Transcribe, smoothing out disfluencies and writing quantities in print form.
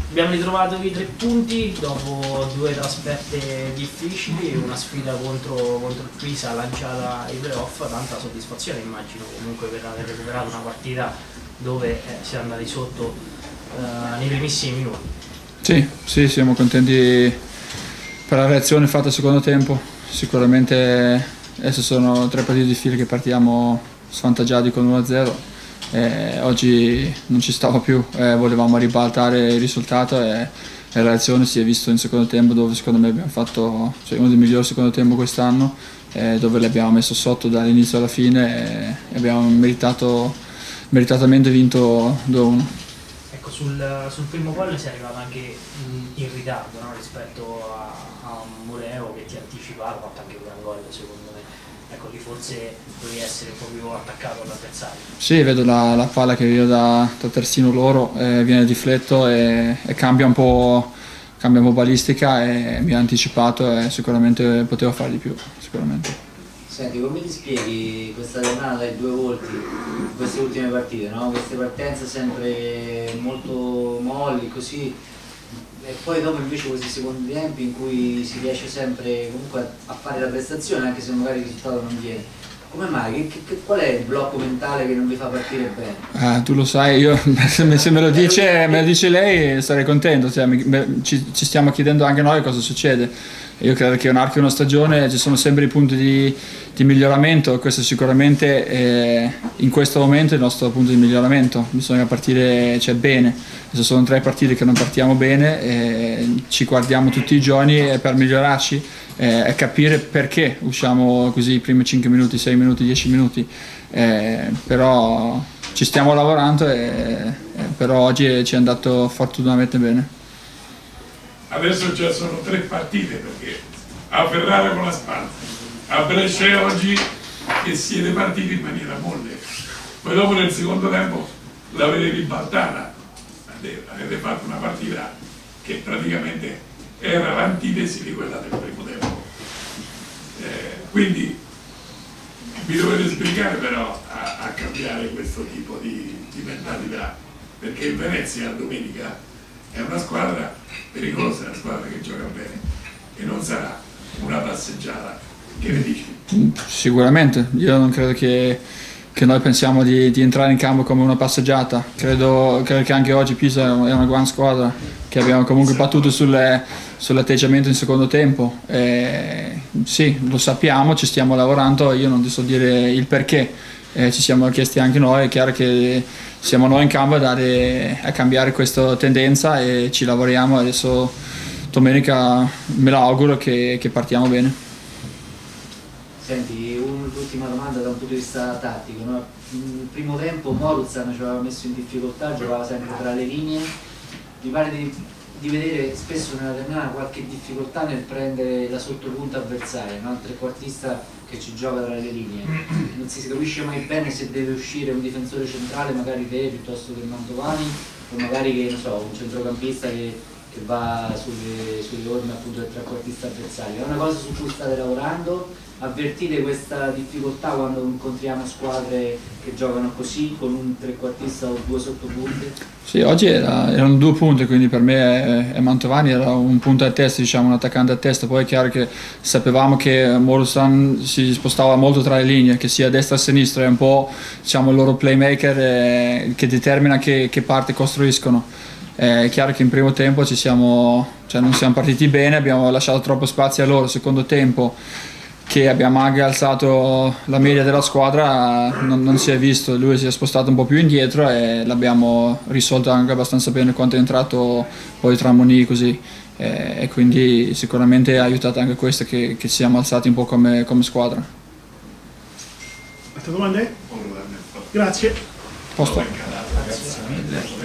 Abbiamo ritrovato i 3 punti dopo 2 trasferte difficili, una sfida contro il Pisa lanciata ai playoff, tanta soddisfazione immagino comunque per aver recuperato una partita dove si è andati sotto nei primissimi minuti. Sì, siamo contenti per la reazione fatta al secondo tempo. Sicuramente adesso sono 3 partite di fila che partiamo svantaggiati con 1-0. Oggi non ci stava più, volevamo ribaltare il risultato e la reazione si è vista in secondo tempo, dove secondo me abbiamo fatto uno dei migliori secondo tempo quest'anno, dove li abbiamo messo sotto dall'inizio alla fine e abbiamo meritatamente vinto 2-1. Ecco, sul primo gol si è arrivato anche in ritardo, no? Rispetto a un Moreo che ti ha anticipato, ha fatto anche un gran gol secondo me. Ecco, lì forse dovevi essere un po' più attaccato all'avversario. Sì, vedo la palla che viene da terzino loro, viene di fletto e cambia un po' balistica e mi ha anticipato e sicuramente potevo fare di più, sicuramente. Senti, come ti spieghi questa giornata dai 2 volti in queste ultime partite, no? Queste partenze sempre molto molli, così, e poi dopo invece questi secondi tempi in cui si riesce sempre comunque a fare la prestazione anche se magari il risultato non viene. Come mai? Qual è il blocco mentale che non vi fa partire bene? Tu lo sai, io se me lo dice lei sarei contento, cioè, ci stiamo chiedendo anche noi cosa succede. Io credo che nell'arco di una stagione ci sono sempre i punti di miglioramento, questo sicuramente in questo momento è il nostro punto di miglioramento, bisogna partire bene. Adesso sono 3 partite che non partiamo bene, ci guardiamo tutti i giorni per migliorarci e capire perché usciamo così i primi 5 minuti, 6 minuti, 10 minuti, però ci stiamo lavorando però oggi ci è andato fortunatamente bene. Adesso già sono 3 partite perché a Ferrara con la Spal, a Brescia oggi che siete partiti in maniera molle, poi dopo nel secondo tempo l'avete ribaltata, avete fatto una partita che praticamente era l'antitesi di quella del primo tempo, quindi vi dovete spiegare però a cambiare questo tipo di mentalità, perché il Venezia domenica è una squadra pericolosa, è una squadra che gioca bene e non sarà una passeggiata. Che ne dici? Sicuramente, io non credo che noi pensiamo di entrare in campo come una passeggiata, credo che anche oggi Pisa è una gran squadra che abbiamo comunque battuto sull'atteggiamento in secondo tempo. Sì, lo sappiamo, ci stiamo lavorando, io non ti so dire il perché, ci siamo chiesti anche noi, è chiaro che siamo noi in campo a cambiare questa tendenza e ci lavoriamo. Adesso domenica me la auguro che partiamo bene. Senti, un'ultima domanda da un punto di vista tattico, no? Nel primo tempo Moruzan ci aveva messo in difficoltà, giocava sempre tra le linee, mi pare di vedere spesso nella Ternana qualche difficoltà nel prendere la sottopunta avversaria, no? Il trequartista che ci gioca tra le linee, non si capisce mai bene se deve uscire un difensore centrale, magari te piuttosto che Mantovani, o magari che, non so, un centrocampista che va sulle orme appunto del trequartista avversario. È una cosa su cui state lavorando? Avvertite questa difficoltà quando incontriamo squadre che giocano così, con un trequartista o 2 sottopunte? Sì, oggi erano 2 punti, quindi per me e Mantovani era un punto a testa, diciamo, un attaccante a testa. Poi è chiaro che sapevamo che Moruzan si spostava molto tra le linee, che sia a destra e a sinistra, è un po', diciamo, il loro playmaker che determina che parte costruiscono. È chiaro che in primo tempo non siamo partiti bene, abbiamo lasciato troppo spazio a loro. Secondo tempo, che abbiamo anche alzato la media della squadra, non si è visto, lui si è spostato un po' più indietro e l'abbiamo risolto anche abbastanza bene quando è entrato poi Tramoni così, e quindi sicuramente ha aiutato anche questo che ci siamo alzati un po' come squadra. Altre domande? Grazie. Posto. Grazie mille.